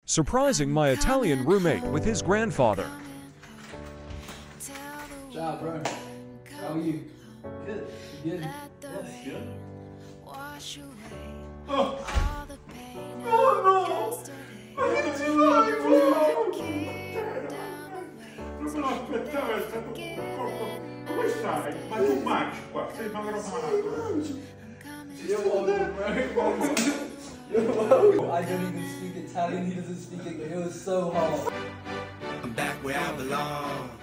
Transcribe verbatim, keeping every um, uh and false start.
surprising my Italian roommate with his grandfather. Ciao, bro. How are you? Good. You good? Yes, good. Oh. Oh no! Ma che ci fai? Non me lo aspettavo, è stato un colpo. Come stai? Ma tu mangi qua, sei magro malato. You're welcome, bro. You're welcome. I don't even speak Italian, he doesn't speak English. It was so hard. I'm back where I belong.